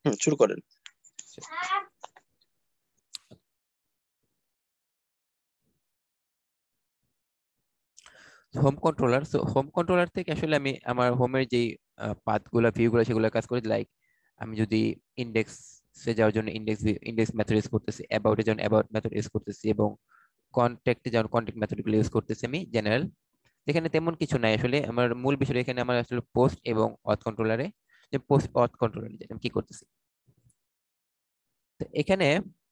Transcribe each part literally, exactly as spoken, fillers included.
হুম, শুরু করেন। Home controller, so home controller থেকে আসলে আমি আমার হোমের যেই পাথগুলো ভিউগুলো সেগুলো কাজ করি। লাইক আমি যদি ইন্ডেক্সে যাওয়ার জন্য ইন্ডেক্স ইন্ডেক্স মেথড ইউজ করতেছি, অ্যাবাউটে যেমন অ্যাবাউট মেথড ইউজ করতেছি, এবং কন্ট্যাক্টে যেমন কন্ট্যাক্ট মেথডগুলো ইউজ করতেছি আমি জেনারেল। এখানে তেমন কিছু নাই আসলে, আমার মূল বিষয় এখানে আমার আসলে পোস্ট এবং অথ কন্ট্রোলারে, যে পোস্ট অথ কন্ট্রোলারে আমি কি করতেছি। তো এখানে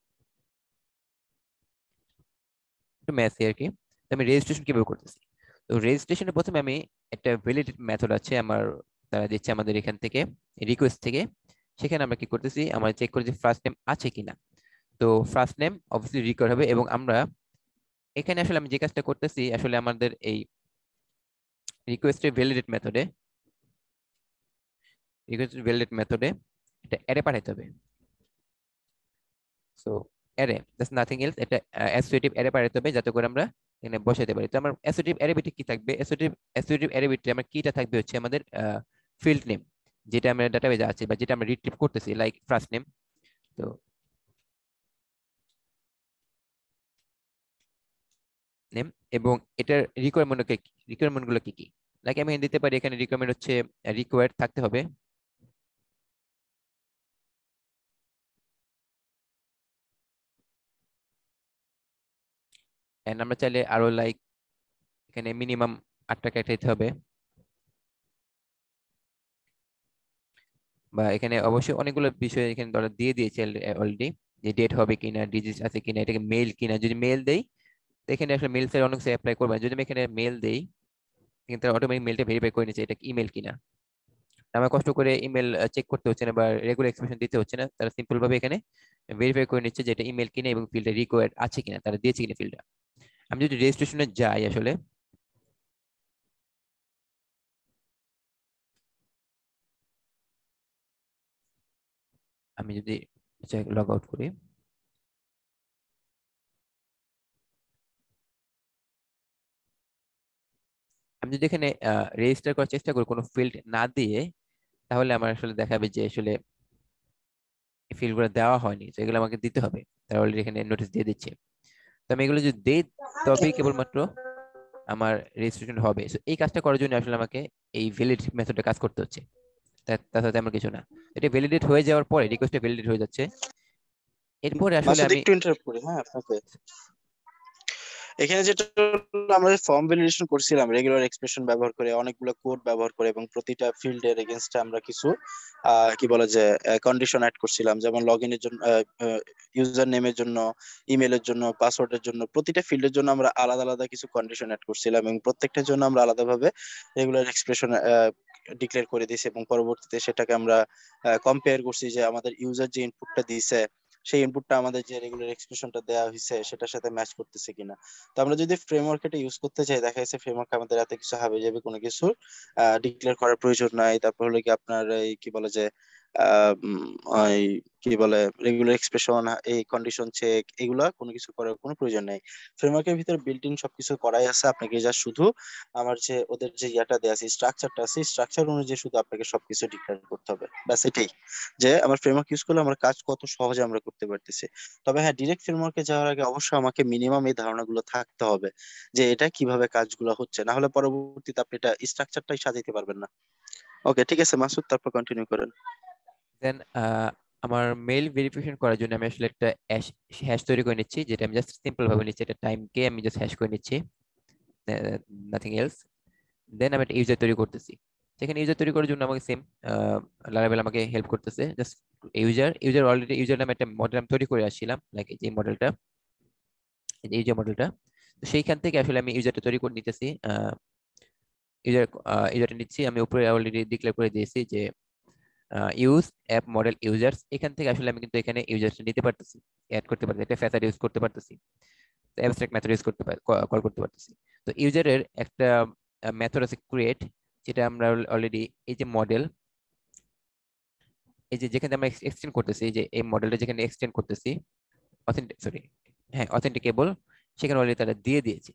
একটু ম্যাথ আর কি। তো আমি রেজিস্ট্রেশন কিভাবে করতেছি, তো রেজিস্ট্রেশনের প্রথমে আমি একটা ভ্যালিডেট মেথড আছে আমার, তারা দিচ্ছে আমাদের এখান থেকে রিকোয়েস্ট থেকে। সেখানে আমরা কি করতেছি, আমরা চেক করি যে ফার্স্ট নেম আছে কিনা। তো ফার্স্ট নেম অবভিয়াসলি রিকোয়ার হবে, এবং আমরা এখানে আসলে আমি যে কাজটা করতেছি আসলে আমাদের এই রিকোয়েস্টের ভ্যালিডেট মেথডে রিকোয়েস্টের ভ্যালিডেট মেথডে এটা অ্যারে পাঠাতে হবে। So array that's nothing else, এটা অ্যাসোসিয়েটিভ অ্যারে পাঠাতে হবে যাতে করে আমরা এখানে বসাতে পারি। তো আমার অ্যাসোসিয়েটিভ অ্যারে বিটে কি থাকবে, অ্যাসোসিয়েটিভ অ্যাসোসিয়েটিভ অ্যারে বিটে আমার কিটা থাকবে হচ্ছে আমাদের ফিল্ড নেম, যেটা আমরা ডাটাবেজে আছে বা যেটা আমরা রিট্রিভ করতেছি, লাইক ফার্স্ট নেম। তো নেম, এবং এটার রিকোয়ারমেন্ট রিকোয়ারমেন্ট গুলো কি কি, লাইক আমি দিতে পারি এখানে রিকোয়ারমেন্ট হচ্ছে রিকোয়ার্ড থাকতে হবে। এন্ড আমরা চাইলে আরো লাইক এখানে মিনিমাম আটটা ক্যারেক্টার দিতে হবে, বা এখানে অবশ্যই অনেকগুলো বিষয় এখানে ধরো দিয়ে দিয়েছে অলরেডি, যে ডেট হবে কিনা, ডিজিট আছে কিনা, এটাকে মেল কিনা। যদি মেল দেই তো এখানে আসলে মেল সাইড অনেক অ্যাপ্লাই করবে না। যদি আমি এখানে মেল দেই কিন্তু অটোমেটিক মেলটা ভেরিফাই করে নিচ্ছে এটা ইমেল কিনা। আমার কষ্ট করে ইমেল চেক করতে হচ্ছে না বা রেগুলার এক্সপ্রেশন দিতে হচ্ছে না, তারা সিম্পল ভাবে এখানে ভেরিফাই করে নিচ্ছে যে এটা ইমেল কিনা এবং ফিল্ডটা রিকোয়ার্ড আছে কিনা, তারা দিয়েছে কিনা ফিল্ডটা। আমি যদি রেজিস্ট্রেশনে যাই আসলে, আমি যদি লগ আউট করি, আমি যদি এখানে রেজিস্টার করার চেষ্টা করি কোনো ফিল্ড না দিয়ে, তাহলে আমার আসলে দেখাবে যে আসলে এই ফিল্ডগুলো দেওয়া হয়নি, তো এগুলো আমাকে দিতে হবে। তারা অলরেডি এখানে নোটিশ দিয়ে দিচ্ছে। তো আমি এগুলো যদি দেই তবেই কেবলমাত্র আমার রেজিস্ট্রেশন হবে। So, এই কাজটা করার জন্য আসলে আমাকে এই ভ্যালিড মেথডে কাজ করতে হচ্ছে, তা- তাছাড়া তেমন কিছু না। এটা ভ্যালিডেট হয়ে যাওয়ার পরে, রিকোয়েস্টটা ভ্যালিডেট হয়ে যাচ্ছে, এরপরে আসলে মাসুদ, আমি একটু ইন্টারাপ্ট করি হ্যাঁ আপনাকে। এখানে যেটা হলো, আমরা ফর্ম ভ্যালিডেশন করছিলাম রেগুলার এক্সপ্রেশন ব্যবহার করে, অনেকগুলো কোড ব্যবহার করে, এবং প্রতিটা ফিল্ডের এগেইনস্টে আমরা কিছু আহ, কি বলে যে কন্ডিশন অ্যাড করছিলাম, যেমন লগ ইনের জন্য, ইউজার নেমের জন্য, ইমেলের জন্য, পাসওয়ার্ডের জন্য, প্রতিটা ফিল্ডের জন্য আমরা আলাদা আলাদা কিছু কন্ডিশন অ্যাড করছিলাম, এবং প্রত্যেকটার জন্য আমরা আলাদাভাবে রেগুলার এক্সপ্রেশন ডিক্লেয়ার করে দিয়েছি, এবং পরবর্তীতে সেটাকে আমরা কম্পেয়ার করছি যে আমাদের ইউজার যে ইনপুটটা দিয়েছে সেই ইনপুটটা আমাদের যে রেগুলার এক্সপ্রেশনটা দেওয়া হয়েছে সেটার সাথে ম্যাচ করতেছে কিনা। তো আমরা যদি ফ্রেমওয়ার্ক এটা ইউজ করতে চাই, দেখা যাচ্ছে ফ্রেমওয়ার্ক আমাদের এত কিছু হাবে যাবে কোনো কিছু ডিক্লেয়ার করার প্রয়োজন নাই। তারপর হলো কি আপনার এই কি বলে যে আহ, উম, ওই কি বলে রেগুলার এক্সপ্রেশন, এই কন্ডিশন চেক, এগুলা কোনো কিছু করার কোনো প্রয়োজন নাই। ফ্রেমওয়ার্কের ভিতরে বিল্ট ইন সবকিছু করাই আছে, আপনাকে যা শুধু আমার যে ওদের যে ইয়াটা দেওয়া আছে, স্ট্রাকচারটা আছে, স্ট্রাকচার অনুযায়ী শুধু আপনাকে সবকিছু ডিক্লেয়ার করতে হবে, ব্যাস এটাই। যে আমার ফ্রেমওয়ার্ক ইউজ করলে আমার কাজ কত সহজে আমরা করতে পারতেছি। তবে হ্যাঁ, ডিরেক্ট ফ্রেমওয়ার্কে যাওয়ার আগে অবশ্যই আমাকে মিনিমাম এই ধারণাগুলো থাকতে হবে যে এটা কিভাবে কাজগুলো হচ্ছে, না হলে পরবর্তীতে আপনি এটা স্ট্রাকচারটাই সাজাইতে পারবেন না। ওকে, ঠিক আছে মাসুদ, তারপর কন্টিনিউ করেন। দেন আমার মেইল ভেরিফিকেশন করার জন্য আমি আসলে একটা হ্যাশ তৈরি করে নিচ্ছি, যেটা আমি জাস্ট সিম্পল ভাবে নিচ্ছি, এটা টাইমকে আমি জাস্ট হ্যাশ করে নিচ্ছি, নাথিং এলস। দেন আমি একটা ইউজার তৈরি করতেছি। সেখানে ইউজার তৈরি করার জন্য আমাকে সেম লারাভেল আমাকে হেল্প করতেছে। Just user user already user নামে একটা মডেল আমি তৈরি করে আসছিলাম, লাইক যে মডেলটা, এই যে মডেলটা। তো সেইখান থেকে আসলে আমি ইউজারটা তৈরি করে নিতেছি। ইউজার ইউজারটা নিচ্ছি, আমি উপরে অলরেডি ডিক্লেয়ার করে দিয়েছি যে ইউজ অ্যাপ মডেল ইউজার্স। এখান থেকে আসলে আমি কিন্তু এখানে ইউজারটা নিতে পারতেছি, অ্যাড করতে পারতেছি, একটা ফ্যাসাড ইউজ করতে পারতেছি, অ্যাবস্ট্রাক্ট মেথড ইউজ করতে পার কল করতে পারতেছি। তো ইউজারের একটা মেথড আছে ক্রিয়েট, যেটা আমরা অলরেডি এই যে মডেল, এই যে যেখানে আমরা এক্সটেন্ড করতেছি, এই যে এই মডেলটা যেখানে এক্সটেন্ড করতেছি, অথেন্টিক সরি হ্যাঁ অথেন্টিকেবল, সেখানে অলরেডি তারা দিয়ে দিয়েছে,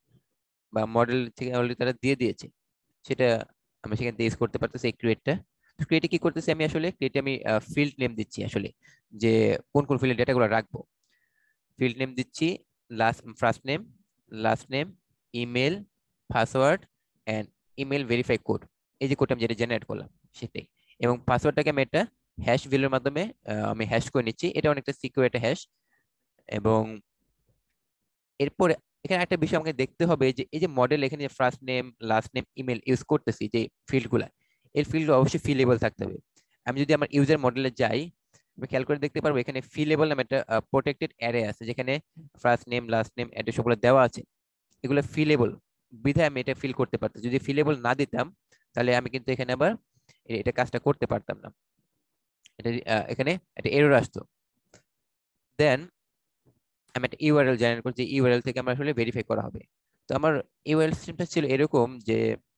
বা মডেল থেকে অলরেডি তারা দিয়ে দিয়েছে, সেটা আমি সেখান থেকে ইউজ করতে পারতেছি এই ক্রিয়েটটা। ক্রিয়েটে কি করতেছি আমি আসলে, ক্রিয়েটে আমি ফিল্ড নেম দিচ্ছি আসলে, যে কোন কোন ফিল্ডের ডেটাগুলো রাখবো। ফিল্ড নেম দিচ্ছি last first name, last name, email, password and email verify code. এই যে কোড আমি যেটা জেনারেট করলাম সেটাই। এবং পাসওয়ার্ডটাকে আমি একটা হ্যাশ ভ্যালুর মাধ্যমে আহ, আমি হ্যাশ করে নিচ্ছি, এটা অনেকটা সিকিউর একটা হ্যাশ। এবং এরপরে এখানে একটা বিষয় আমাকে দেখতে হবে যে এই যে মডেল এখানে যে first name, last name, email use করতেছি যে ফিল্ড গুলা, এর ফিল্ড অবশ্যই ফিলেবল থাকতে হবে। আমি যদি আমার ইউজার মডেলে যাই, আমি খেয়াল করে দেখতে পারবো এখানে ফিলেবল নামে একটা প্রোটেক্টেড অ্যারে আছে, যেখানে first name, last name, address সবগুলো দেওয়া আছে। এগুলো ফিলেবল বিধায় আমি এটা ফিল করতে পারতাম। যদি ফিলেবল না দিতাম তাহলে আমি কিন্তু এখানে আবার এ- এটা কাজটা করতে পারতাম না। এটা আহ, এখানে একটা এরর আসতো। দেন আমি একটা ইউআরএল জেনারেট করছি, ইউআরএল থেকে আমার আসলে ভেরিফাই করা হবে। তো আমার ইউআরএল সিস্টেমটা ছিল এরকম যে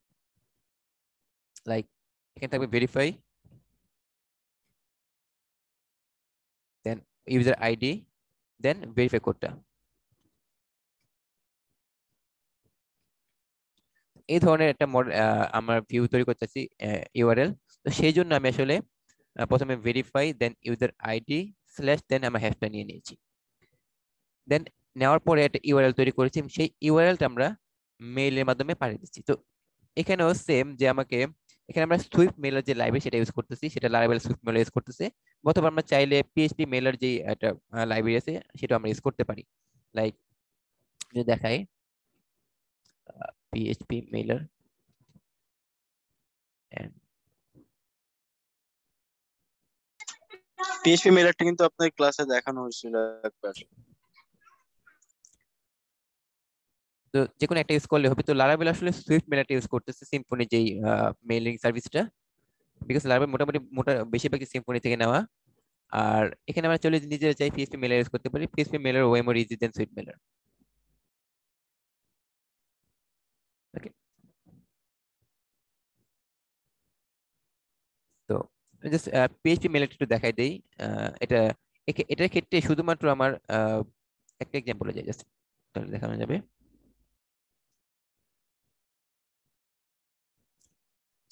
লাইক এখানে থাকবে verify, then user ID, then verify কোডটা। এই ধরনের একটা মডেল আমার ভিউ তৈরি করতেছি ইউআরএল। তো সেই জন্য আমি আসলে আহ, প্রথমে verify, then user ID slash, then আমার হ্যাশটা নিয়ে নিয়েছি। দেন নেওয়ার পরে একটা ইউআরএল তৈরি করেছি, এবং সেই ইউআরএলটা আমরা মেইলের মাধ্যমে পাঠিয়ে দিচ্ছি। তো এখানেও সেম যে আমাকে এখানে আমরা সুইফট মেলার যে লাইব্রেরি সেটা ইউজ করতেছি, সেটা লারাভেল সুইফট মেলার ইউজ করতেছে। অথবা আমরা চাইলে পিএইচপি মেলার যে একটা লাইব্রেরি আছে সেটা আমরা ইউজ করতে পারি। লাইক যদি দেখাই পিএইচপি মেলার, পিএইচপি মেলারটা কিন্তু আপনার ক্লাসে দেখানো হয়েছিল একবার। তো যে কোনো একটা ইউজ করলে হবে। তো লারাভেল আসলে সুইফট মেলারটা ইউজ করতেছে, সিম্ফনি যেই মেইলিং সার্ভিসটা, বিকজ লারাভেল মোটামুটি মোটা বেশিরভাগই সিম্ফনি থেকে নেওয়া। আর এখানে আমরা চলে নিজেরা চাই পিএইচপি মেলার ইউজ করতে পারি, PHP mailer way more easy than Swift mailer. Okay. তো জাস্ট পিএইচপি মেলারটা একটু দেখাই দেই। আহ, এটা একে- এটার ক্ষেত্রে শুধুমাত্র আমার আহ, একটা এক্সাম্পল যায়, জাস্ট তাহলে দেখানো যাবে। জি,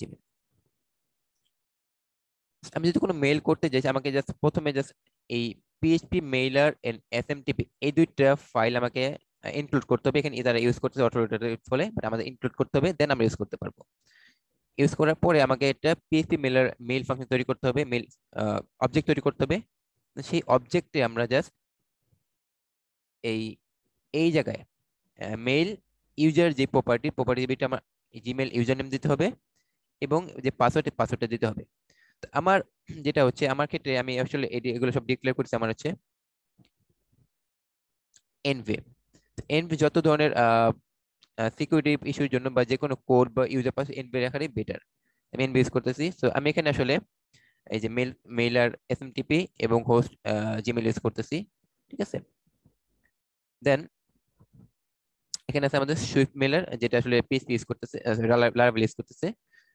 আমি যদি কোনো মেইল করতে যাই, আমাকে জাস্ট প্রথমে জাস্ট এই পিএইচপি মেইলার এন্ড এসএমটিপি এই দুইটা ফাইল আমাকে ইনক্লুড করতে হবে। এখানে ইদারা ইউজ করতে অটো বলে, বাট আমাদের ইনক্লুড করতে হবে, দেন আমরা ইউজ করতে পারবো। ইউজ করার পরে আমাকে একটা পিএইচপি মেইলার মেইল ফাংশন তৈরি করতে হবে, মেইল অবজেক্ট তৈরি করতে হবে। সেই অবজেক্টে আমরা জাস্ট এই এই জায়গায় মেইল ইউজার যে প্রপার্টি প্রপার্টি আমার জিমেল ইউজার নেম দিতে হবে, এবং যে পাসওয়ার্ড পাসওয়ার্ডটা দিতে হবে। তো আমার যেটা হচ্ছে, আমার ক্ষেত্রে আমি আসলে এডি- এগুলো সব ডিক্লেয়ার করছি। আমার হচ্ছে এনভি। এনভি যত ধরনের সিকিউরিটি ইস্যুর জন্য বা যে কোনো কোড বা ইউজার পাস এনভি রাখারই বেটার। আমি এনভি ইউজ করতেছি। সো আমি এখানে আসলে এই যে মেল মেইলার এসএমটিপি এবং হোস্ট জিমেল ইউজ করতেছি। ঠিক আছে। দেন এখানে আছে আমাদের সুইফট মেলার, যেটা আসলে পিএইচপি ইউজ করতেছে, লারাভেল ইউজ করতেছে।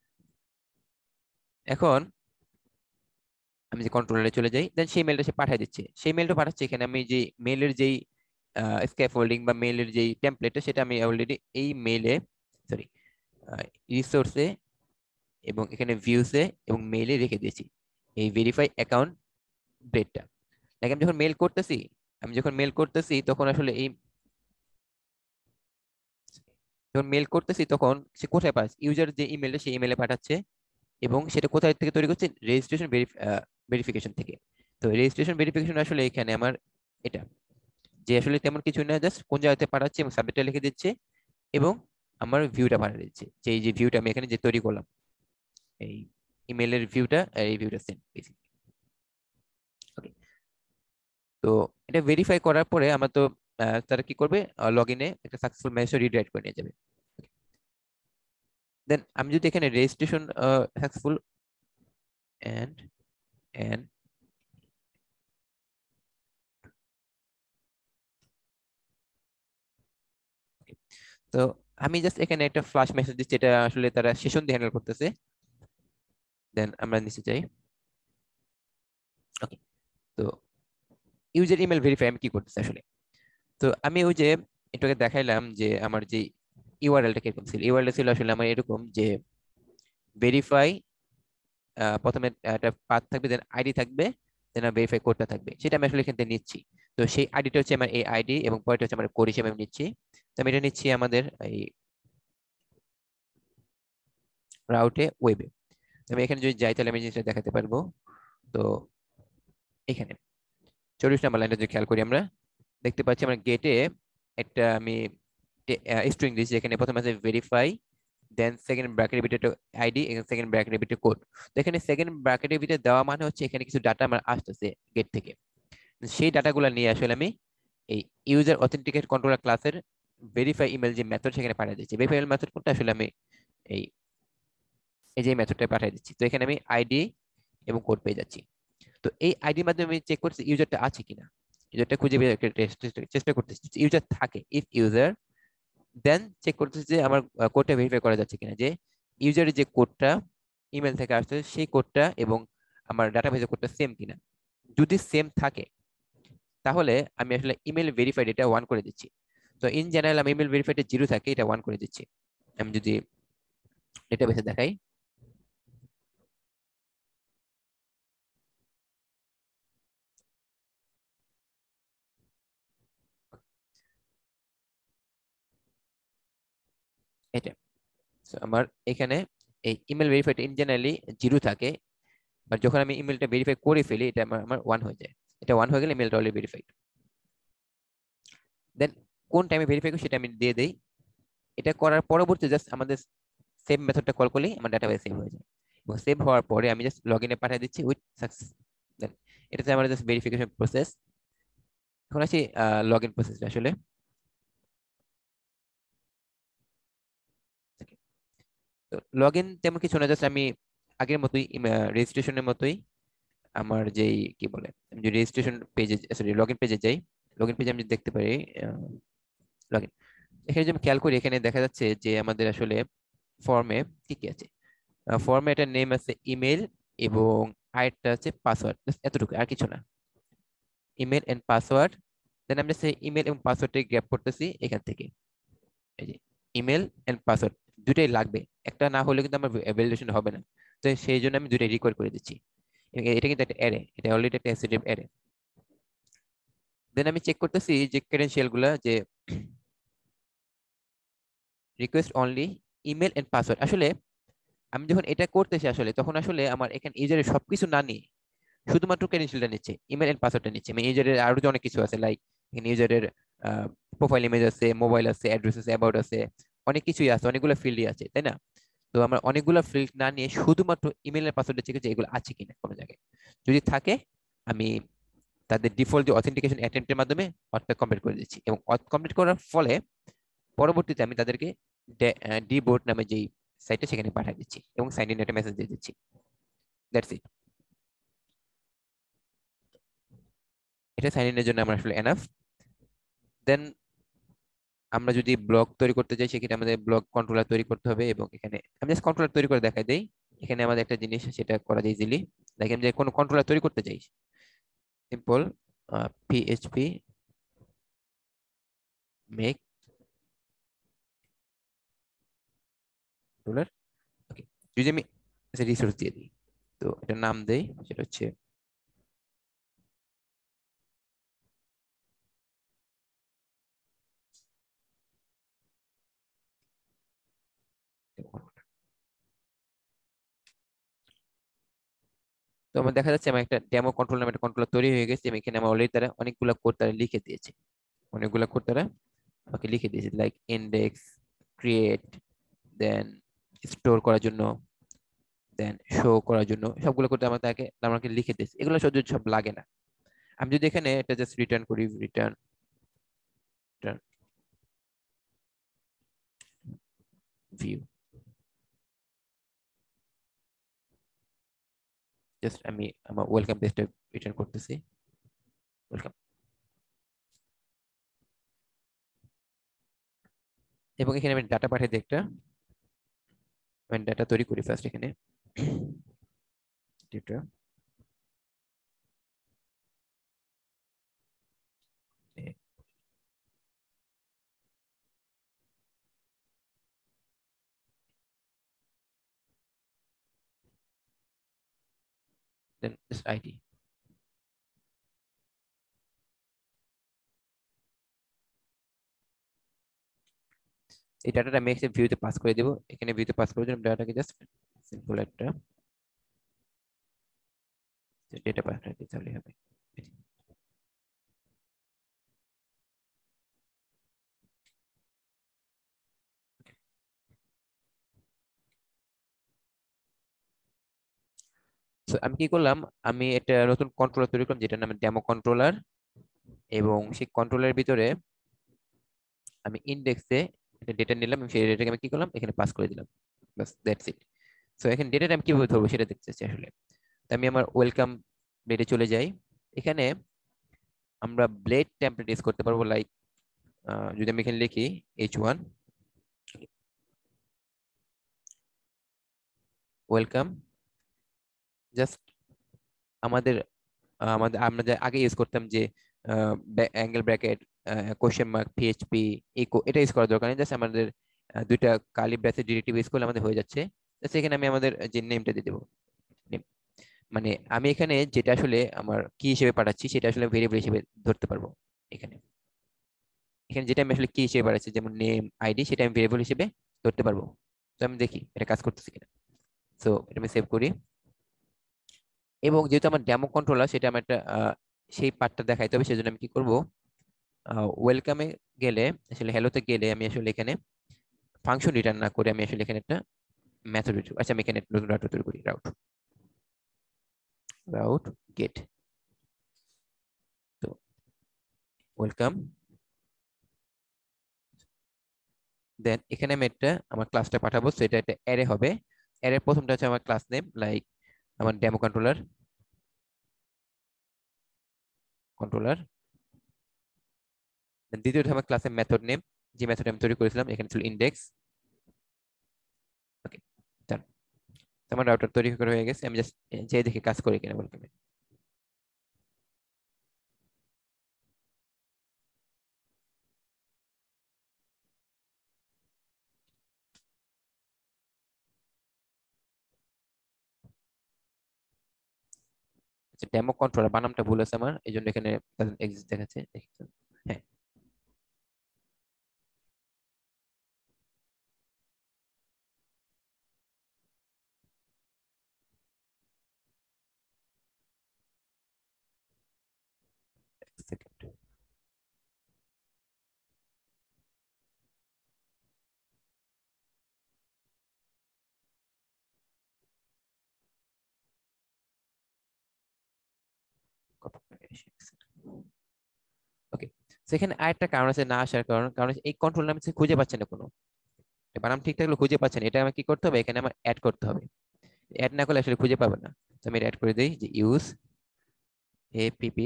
এখন আমি যে কন্ট্রোলারে চলে যাই, দেন সেই মেলটা সে পাঠিয়ে দিচ্ছে। সেই মেলটা পাঠাচ্ছে, এখানে আমি যে মেলের যেই স্ক্যাফোল্ডিং বা মেলের যেই টেমপ্লেটটা সেটা আমি অলরেডি এই মেলে, সরি, রিসোর্সে এবং এখানে ভিউসে এবং মেইলে রেখে দিয়েছি এই ভেরিফাই অ্যাকাউন্ট ডেটটা। লাইক আমি যখন মেল করতেছি, আমি যখন মেল করতেছি তখন আসলে এই যখন মেল করতেছি তখন সে কোথায় পাচ্ছে, ইউজার যে ইমেলটা সেই ইমেলে পাঠাচ্ছে। এবং সেটা কোথায় থেকে তৈরি করছে, রেজিস্ট্রেশন ভেরিফিকেশন থেকে। তো রেজিস্ট্রেশন ভেরিফিকেশন আসলে এখানে আমার এটা, যে আসলে তেমন কিছু না, জাস্ট কোন জায়গাতে পাঠাচ্ছে এবং সাবজেক্টটা লিখে দিচ্ছে, এবং আমার ভিউটা পাঠিয়ে দিচ্ছে, যে এই যে ভিউটা আমি এখানে যে তৈরি করলাম, এই ইমেলের ভিউটা, এই ভিউটা সেন্ড বেসিক্যালি। ওকে। তো এটা ভেরিফাই করার পরে আমরা তো আহ, তারা কি করবে, লগ ইনে একটা সাকসেসফুল মেসেজ রিডাইরেক্ট করে নিয়ে যাবে। দেন আমি যদি এখানে রেজিস্ট্রেশন সাকসেসফুল এন্ড এন্ড তো আমি জাস্ট এখানে একটা ফ্লাশ মেসেজ দিচ্ছি, এটা আসলে তারা সেশন দিয়ে হ্যান্ডেল করতেছে। দেন আমরা নিচে যাই। ওকে। তো ইউজার ইমেল ভেরিফাই আমি কি করতেছি আসলে। তো আমি ওই যে এটাকে দেখাইলাম যে আমার যে ইউআরএলটা কিরকম ছিল, ইউআরএল ছিল আসলে আমার এরকম যে ভেরিফাই আহ, প্রথমে একটা পাথ থাকবে, দেন আইডি থাকবে, দেন ভেরিফাই কোডটা থাকবে, সেটা আমি আসলে এখান থেকে নিচ্ছি। তো সেই আইডিটা হচ্ছে আমার এই আইডি, এবং পরেরটা হচ্ছে আমার কোড হিসেবে আমি নিচ্ছি। তো আমি এটা নিচ্ছি আমাদের এই রাউটে, ওয়েবে। আমি এখানে যদি যাই তাহলে আমি জিনিসটা দেখাতে পারবো। তো এখানে চল্লিশ নাম্বার লাইনটা যদি খেয়াল করি, আমরা দেখতে পাচ্ছি আমরা গেটে একটা আমি স্ট্রিং দিচ্ছি, যেখানে প্রথমে আছে ভেরিফাই, দেন সেকেন্ড ব্র্যাকেটের ভিতরে আইডি, এবং সেকেন্ড ব্র্যাকেটের ভিতরে কোড। তো এখানে সেকেন্ড ব্র্যাকেটের ভিতরে দেওয়া মানে হচ্ছে এখানে কিছু ডাটা আমার আসতেছে গেট থেকে। সেই ডাটাগুলো নিয়ে আসলে আমি এই ইউজার অথেন্টিকেট কন্ট্রোলার ক্লাসের ভেরিফাই ইমেল যে মেথড, সেখানে পাঠিয়ে দিচ্ছি। ভেরিফাই ইমেল মেথড কোনটা আসলে আমি এই এই যে মেথডটা পাঠিয়ে দিচ্ছি। তো এখানে আমি আইডি এবং কোড পেয়ে যাচ্ছি। তো এই আইডির মাধ্যমে আমি চেক করছি ইউজারটা আছে কিনা, ইউজারটা খুঁজে বের করে টেস্ট- চেষ্টা করতেছি। ইউজার থাকে, ইফ ইউজার, দেন চেক করতেছি যে আমার কোডটা ভেরিফাই করা যাচ্ছে কিনা, যে ইউজারের যে কোডটা ইমেল থেকে আসছে সেই কোডটা এবং আমার ডাটাবেজের কোডটা সেম কিনা। যদি সেম থাকে তাহলে আমি আসলে ইমেল ভেরিফাইড এটা ওয়ান করে দিচ্ছি। তো ইন জেনারেল আমি ইমেল ভেরিফাইড জিরো থাকে এটা ওয়ান করে দিচ্ছি। আমি যদি ডেটাবেসে দেখাই, এটা So, আমার এখানে এই email verified in generally zero থাকে, বাট যখন আমি ইমেলটা ভেরিফাই করে ফেলি এটা আমার আমার ওয়ান হয়ে যায়। এটা ওয়ান হয়ে গেলে ইমেলটা অলরেডি ভেরিফাইড। দেন কোন টাইমে ভেরিফাই করি সেটা আমি দিয়ে দেই। এটা করার পরবর্তী জাস্ট আমাদের সেভ মেথডটা কল করলেই আমার ডাটাবেস সেভ হয়ে যায়। এবং সেভ হওয়ার পরে আমি জাস্ট লগ ইনে পাঠিয়ে দিচ্ছি উইথ সাকসেস। দেন এটাতে আমার জাস্ট ভেরিফিকেশন প্রসেস। এখন আসি লগ ইন প্রসেসটা আসলে। তো লগ ইন তেমন কিছু না, জাস্ট আমি আগের মতোই রেজিস্ট্রেশনের মতোই আমার যেই কি বলে, আমি যদি রেজিস্ট্রেশন পেজে সরি লগ ইন পেজে যাই, লগ ইন পেজে আমি দেখতে পারি লগ ইন। এখানে যদি আমি খেয়াল করি এখানে দেখা যাচ্ছে যে আমাদের আসলে ফর্মে কি কি আছে। ফর্মে একটা নেম আছে ইমেল, এবং আরেকটা আছে পাসওয়ার্ড, এতটুকু আর কিছু না। Email and password. দেন আমি জাস্ট ইমেল এবং পাসওয়ার্ডটা গ্র্যাব করতেছি এখান থেকে। এই যে ইমেল এন্ড পাসওয়ার্ড দুটাই লাগবে, একটা না হলে কিন্তু আমার ভ্যালিডেশন হবে না। তো সেই জন্য আমি দুটাই রিকোয়ার করে দিচ্ছি। এবং এটা কিন্তু একটা অ্যারে, এটা অলরেডি একটা অ্যাসিটিভ অ্যারে। দেন আমি চেক করতেছি যে ক্রেডেনশিয়াল গুলা, যে request only email and password. আসলে আমি যখন এটা করতেছি আসলে তখন আসলে আমার এখানে ইউজারের সবকিছু না নিয়ে শুধুমাত্র ক্রেডেনশিয়ালটা নিচ্ছে, ইমেল এন্ড পাসওয়ার্ডটা নিচ্ছে। মানে ইউজারের আরো যে অনেক কিছু আছে, লাইক এখানে ইউজারের প্রোফাইল ইমেজ আছে, মোবাইল আছে, অ্যাড্রেস আছে, অ্যাবাউট আছে, অনেক কিছুই আছে, অনেকগুলো ফিল্ডই আছে, তাই না? তো আমার অনেকগুলো ফিল্ড না নিয়ে শুধুমাত্র ইমেল এর পাসওয়ার্ডটা চেক করছি এগুলো আছে কিনা কোনো জায়গায়। যদি থাকে আমি তাদের ডিফল্ট যে অথেন্টিকেশন অ্যাটেম্পটের মাধ্যমে অথটা কমপ্লিট করে দিচ্ছি, এবং অথ কমপ্লিট করার ফলে পরবর্তীতে আমি তাদেরকে ডি বোর্ড নামে যেই সাইটে সেখানে পাঠিয়ে দিচ্ছি এবং সাইন ইন একটা মেসেজ দিয়ে দিচ্ছি। That's it. এটা সাইন ইনের জন্য আমার আসলে এনাফ। দেন আমরা যদি ব্লক তৈরি করতে চাই সেক্ষেত্রে আমাদের ব্লক কন্ট্রোলার তৈরি করতে হবে, এবং এখানে আমি জাস্ট কন্ট্রোলার তৈরি করে দেখাই দেই। এখানে আমাদের একটা জিনিস সেটা করা যায় ইজিলি। দেখেন যে কোনো কন্ট্রোলার তৈরি করতে চাই, simple PHP make controller. Okay, যদি আমি রিসোর্স দিয়ে দিই, তো এটা নাম দেই, সেটা হচ্ছে তো আমার দেখা যাচ্ছে আমার একটা ডেমো কন্ট্রোল নামে একটা কন্ট্রোলার তৈরি হয়ে গেছে, এবং এখানে আমার অলরেডি তারা অনেকগুলো কোড তারা লিখে দিয়েছে। অনেকগুলো কোড তারা আমাকে লিখে দিয়েছে, like index, create, then store করার জন্য, দেন শো করার জন্য, সবগুলো করতে আমার তাকে আমাকে লিখে দিয়েছে। এগুলো সব যদি সব লাগে না, আমি যদি এখানে এটা জাস্ট রিটার্ন করি, রিটার্ন রিটার্ন ভিউ, জাস্ট আমি আমার ওয়েলকাম পেজটা রিটার্ন করতেছি, ওয়েলকাম। এবং এখানে আমি ডাটা পাঠিয়ে দিই একটা, আমি ডাটা তৈরি করি ফার্স্ট এখানে ডেটা দেন জাস্ট আইডি। এই ডাটাটা আমি এসে ভিউতে পাস করে দেবো। এখানে ভিউতে পাস করার জন্য ডাটাকে জাস্ট সিম্পল একটা ডেটা পাস করে দিতে হবে। So, আমি কি করলাম, আমি একটা নতুন কন্ট্রোলার তৈরি করলাম যেটার নাম ডেমো কন্ট্রোলার, এবং সেই কন্ট্রোলারের ভিতরে আমি ইন্ডেক্সে একটা ডেটা নিলাম এবং সেই ডেটাকে আমি কি করলাম এখানে পাস করে দিলাম। বাস দ্যাটস ইট। সো এখানে ডেটাটা আমি কিভাবে ধরবো সেটা দেখতে চাচ্ছি আসলে। তো আমি আমার ওয়েলকাম ডেটে চলে যাই। এখানে আমরা ব্লেড টেমপ্লেট ইউজ করতে পারবো, লাইক যদি আমি এখানে লিখি এইচ ওয়ান ওয়েলকাম, জাস্ট আমাদের আহ, আমাদের আমরা যে আগে ইউজ করতাম যে angle bracket, question mark, PHP, echo, এটা ইউজ করার দরকার নেই। জাস্ট আমাদের আহ, দুইটা কালি ব্রেসের ডিরেক্টিভ ইউজ করলে আমাদের হয়ে যাচ্ছে। জাস্ট এখানে আমি আমাদের যে নেমটা দিয়ে দেবো। Name। মানে আমি এখানে যেটা আসলে আমার কি হিসেবে পাঠাচ্ছি সেটা আসলে ভেরিয়েবল হিসেবে ধরতে পারবো। এখানে এখানে যেটা আমি আসলে কি হিসেবে পাঠাচ্ছি যেমন নেম আইডি, সেটা আমি ভেরিয়েবল হিসেবে ধরতে পারবো। তো আমি দেখি এটা কাজ করতেছে কিনা। সো এটা আমি সেভ করি। এবং যেহেতু আমার ডেমো কন্ট্রোলার, সেটা আমার একটা আহ, সেই পার্টটা দেখাইতে হবে, সেজন্য আমি কি করব, ওয়েলকামে গেলে আসলে হ্যালোতে গেলে আমি আসলে এখানে ফাংশন রিটার্ন না করে আমি আসলে এখানে একটা মেথড, আচ্ছা আমি এখানে একটা নতুন রাউটার তৈরি করি, রাউট রাউট গেট। তো ওয়েলকাম, দেন এখানে আমি একটা আমার ক্লাসটা পাঠাবো, সো এটা একটা অ্যারে হবে। অ্যারের প্রথমটা হচ্ছে আমার ক্লাস নেম, লাইক আমার ডেমো কন্ট্রোলার কন্ট্রোলার। দ্বিতীয়টা আমার ক্লাসের মেথড নেম, যে মেথড আমি তৈরি করেছিলাম, এখানে ছিল ইন্ডেক্স। ওকে, আমার রাউটার তৈরি করা হয়ে গেছে। আমি জাস্ট যে দেখে কাজ করি কিনা ওয়েলকামে। আচ্ছা, ডেমো কন্ট্রোলার বানামটা ভুল আছে আমার, এই জন্য এখানে এক্সিস্ট দেখাচ্ছে। হ্যাঁ, সেকেন্ড। ওকে, সেখানে আরেকটা কারণ আছে না আসার কারণ, কারণ হচ্ছে এই কন্ট্রোল নাম খুঁজে পাচ্ছে না কোনো, এই বানাম ঠিক থাকলে খুঁজে পাচ্ছে না। এটা আমার কি করতে হবে, এখানে আমার অ্যাড করতে হবে। অ্যাড না করলে আসলে খুঁজে পাবে না। তো আমি অ্যাড করে দিই যে ইউজ এপিপি